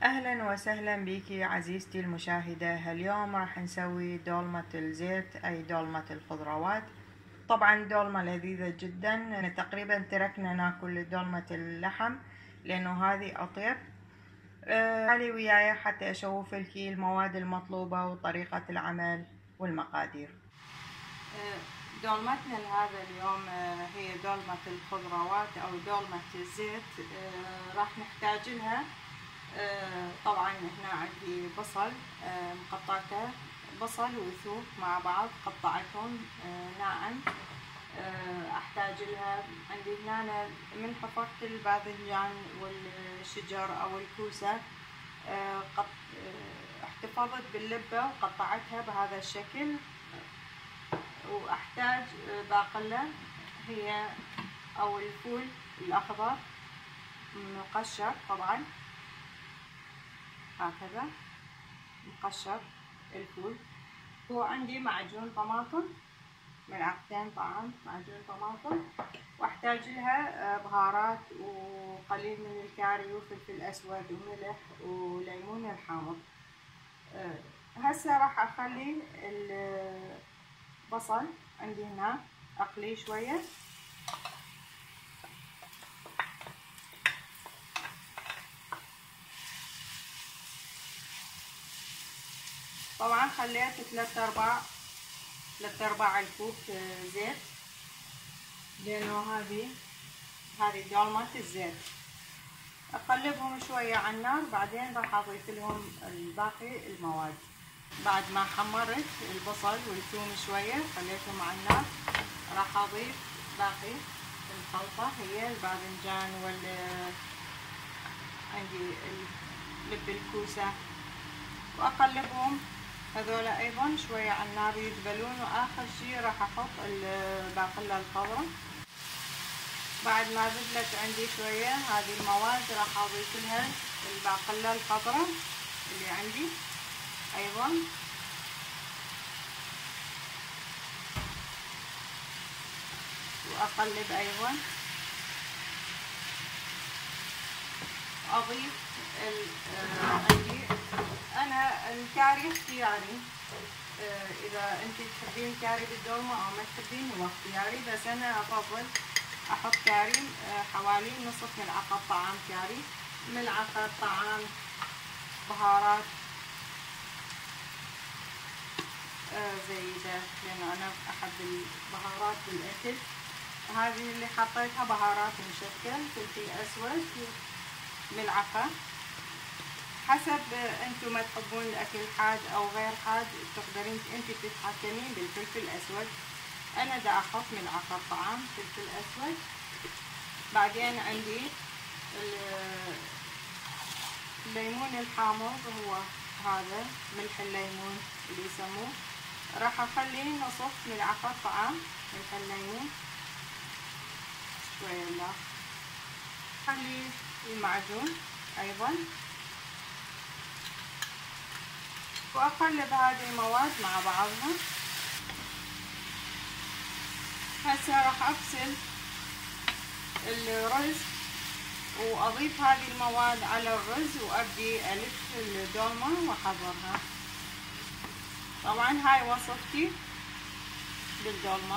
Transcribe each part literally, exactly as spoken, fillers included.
أهلا وسهلا بك عزيزتي المشاهدة. اليوم راح نسوي دولمة الزيت أي دولمة الخضروات. طبعا دولمة لذيذة جدا. تقريبا تركنا ناكل دولمة اللحم لأنه هذه أطيب. تعالي آه وياي حتى أشوف لك المواد المطلوبة وطريقة العمل والمقادير. آه دولمتنا لهذا اليوم آه هي دولمة الخضروات أو دولمة الزيت. آه راح نحتاج لها آه طبعا هنا عندي بصل آه مقطعته، بصل وثوم مع بعض قطعتهم آه ناعم. آه احتاج لها عندي هنا من حفظت الباذنجان والشجر او الكوسه. آه قط... آه احتفظت باللبه وقطعتها بهذا الشكل. واحتاج باقله هي او الفول الاخضر مقشر طبعا هكذا مقشر الفول. وعندي معجون طماطم ملعقتين طعام معجون طماطم. واحتاج لها بهارات وقليل من الكاري وفلفل اسود وملح وليمون الحامض. هسه راح اخلي البصل عندي هنا اقليه شويه. طبعا خليت ثلاثة ارباع ثلاثة ارباع الكوب زيت لانه هذه هذه دولمة الزيت. اقلبهم شوية على النار، بعدين راح اضيف لهم الباقي المواد. بعد ما حمرت البصل والثوم شوية خليتهم على النار، راح اضيف باقي الخلطة هي الباذنجان وال عندي لب الكوسة، واقلبهم هذول ايضا شوية على النار يذبلون. واخر شي راح احط الباقلة الخضراء. بعد ما ذبلت عندي شوية هذه المواد راح اضيف لها الباقلة الخضراء اللي عندي ايضا. واقلب ايضا. اضيف عندي انا الكاري اختياري، اذا انت تحبين كاري بالدولمة او ما تحبين هو اختياري، بس انا افضل احط كاري حوالي نصف ملعقة طعام كاري، ملعقة طعام بهارات زيدة لانه انا احب البهارات بالاكل. هذه اللي حطيتها بهارات مشكل، فلفل اسود ملعقة حسب انتم ما تحبون الاكل حاد او غير حاد، تقدرين انت تتحكمين بالفلفل الاسود. انا دا احط ملعقة طعام فلفل اسود. بعدين عندي الليمون الحامض هو هذا ملح الليمون اللي يسموه، راح اخلي نصف ملعقة طعام ملح الليمون شوية. لا خلي المعجون ايضا، واقلب هذه المواد مع بعضها. هسه راح اغسل الرز واضيف هذه المواد على الرز وابدي الف الدولمة واحضرها. طبعا هاي وصفتي بالدولمة.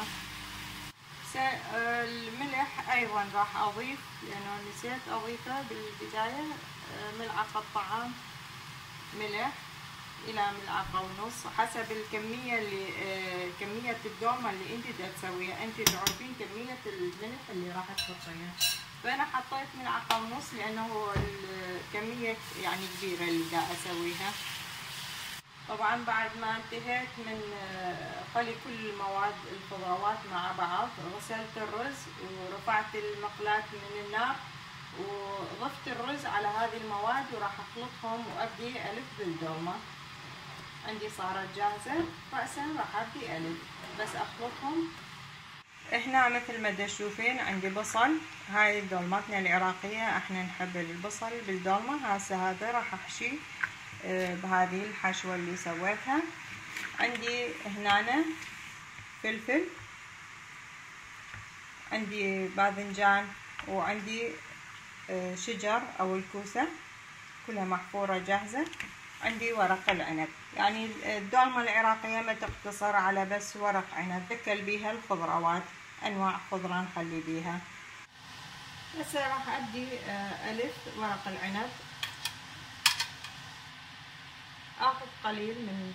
الملح ايضا راح اضيف لانه نسيت اضيفه بالبداية، ملعقة طعام ملح الى ملعقة ونص حسب الكمية اللي آه كمية الدولمة اللي انت دا تسويها. انت تعرفين كمية الملح اللي راح تحطيها، فانا حطيت ملعقة ونص لانه الكمية يعني كبيرة اللي دا اسويها. طبعا بعد ما انتهيت من خلي كل المواد الخضروات مع بعض، غسلت الرز ورفعت المقلاة من النار وضفت الرز على هذه المواد وراح اخلطهم وابدي الف بالدولمة. عندي صارت جاهزة، رأسا راح ابدي الف بس اخلطهم. هنا مثل ما تشوفين عندي بصل، هاي دولمتنا العراقية احنا نحب البصل بالدولمة. هسه هذا راح احشي بهذه الحشوة اللي سويتها. عندي هنا فلفل، عندي باذنجان، وعندي شجر او الكوسة كلها محفورة جاهزة. عندي ورق العنب، يعني الدولمة العراقية ما تقتصر على بس ورق عنب، تكل بيها الخضروات، أنواع خضرة نخلي بيها. هسه راح أدي ألف ورق العنب، آخذ قليل من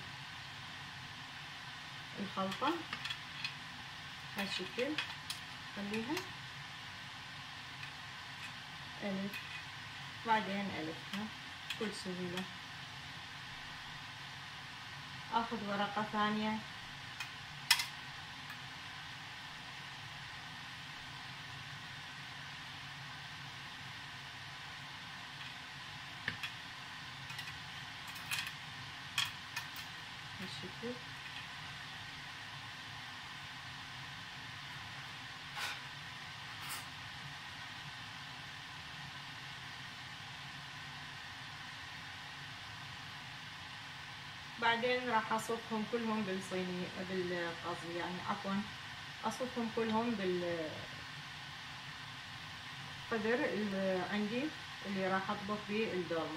الخلطة هالشكل، خليها ألف بعدين ألف بكل سهولة. آخذ ورقة ثانية هالشكل، بعدين راح اصفهم كلهم بالصينية بالقصدي يعني عفوا اصفهم كلهم بالقدر اللي عندي اللي راح اطبخ بيه الدولمة.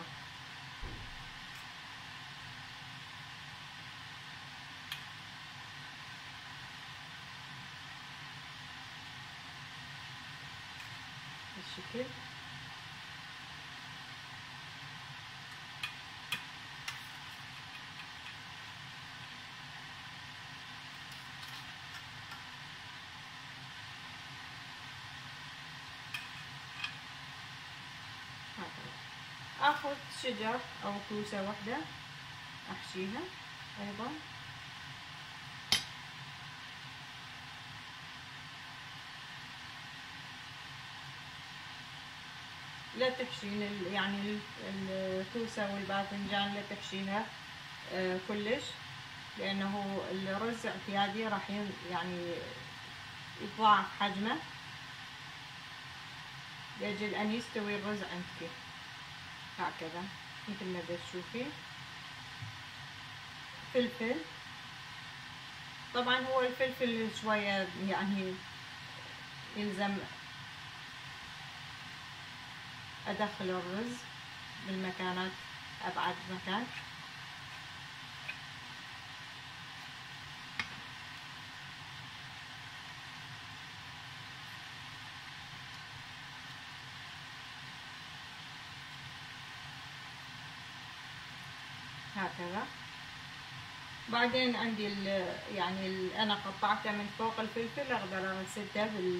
بالشكل اخذ شجر او كوسة واحدة احشيها ايضا، لا تحشين يعني الكوسة والباذنجان لا تحشينها كلش، لانه الرز اعتيادي راح يعني يتضاعف حجمه، لاجل ان يستوي الرز عندك هكذا مثل ما تشوفين. فلفل، طبعا هو الفلفل شوية يعني يلزم ادخل الرز بالمكانات ابعد مكان. هكذا بعدين عندي يعني ال انا قطعته من فوق الفلفل، اقدر ارسلته بال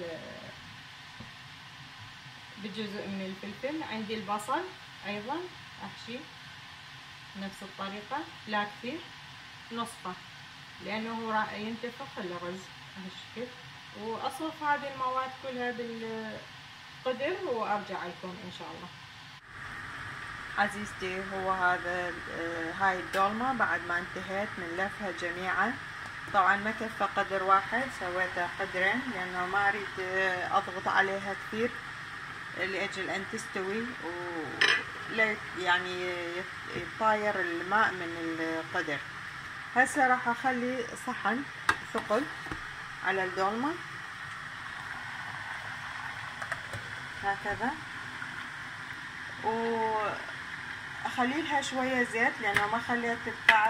بجزء من الفلفل. عندي البصل ايضا احشي نفس الطريقة، لا كثير، نصفه لانه راح ينتفخ الرز بهالشكل. واصف هذه المواد كلها بالقدر وارجع لكم ان شاء الله. عزيزتي هو هذا هاي الدولمة بعد ما انتهيت من لفها جميعا. طبعا ما كفى قدر واحد، سويته قدرين لانه ما اريد اضغط عليها كثير لاجل ان تستوي ولا يعني يطاير الماء من القدر. هسه راح اخلي صحن ثقل على الدولمة هكذا، واخلي لها شوية زيت لانه ما خليت بقعر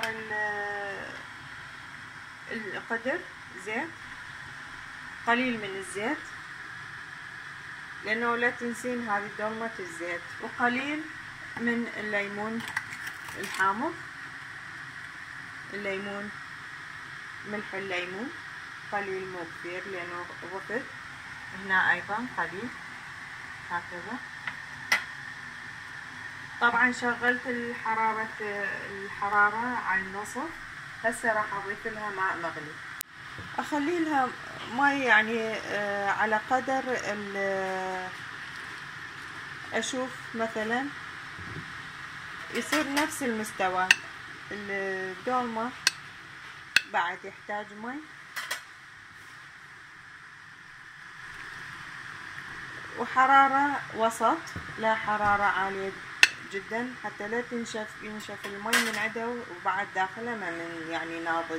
القدر، زيت قليل من الزيت لانه لا تنسين هذه دولمة الزيت، وقليل من الليمون الحامض، الليمون ملح الليمون قليل مو كثير لانه وقت هنا ايضا قليل هكذا. طبعا شغلت الحرارة الحرارة على النصف. هسه راح اضيف لها ماء مغلي، اخلي لها ماء يعني على قدر اشوف مثلا يصير نفس المستوى. الدولمة بعد يحتاج ماء، وحرارة وسط لا حرارة عالية جدا حتى لا تنشف ينشف المي من عنده وبعد داخله ما من يعني ناضج.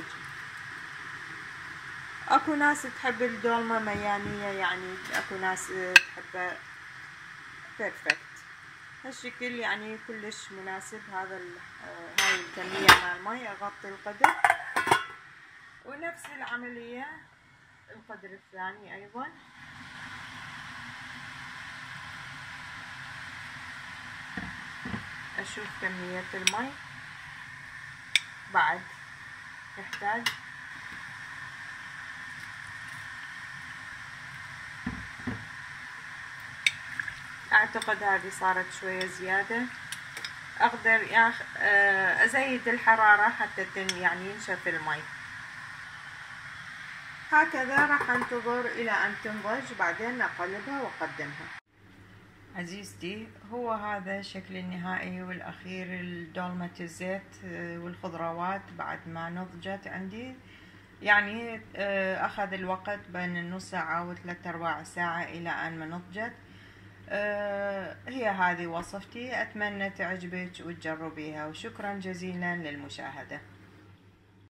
اكو ناس تحب الدولمة ميامية، يعني اكو ناس تحبه بيرفكت. هالشكل يعني كلش مناسب. هذا هاي الكمية مال المي اغطي القدر، ونفس العملية القدر الثاني ايضا. اشوف كمية المي بعد يحتاج. اعتقد هذه صارت شوية زيادة، اقدر ازيد الحرارة حتى يعني ينشف المي. هكذا راح انتظر الى ان تنضج، بعدين اقلبها واقدمها. عزيزتي هو هذا الشكل النهائي والاخير لدولمة الزيت والخضروات بعد ما نضجت عندي. يعني اخذ الوقت بين النص ساعة وثلاث ارباع ساعة الى ان ما نضجت. هي هذه وصفتي، اتمنى تعجبك وتجربيها، وشكرا جزيلا للمشاهدة.